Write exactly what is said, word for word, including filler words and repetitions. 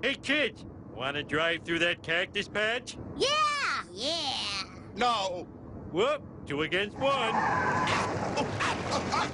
Hey, kids, want to drive through that cactus patch? Yeah! Yeah! No! Whoop, two against one. Oh, ah, oh, ah.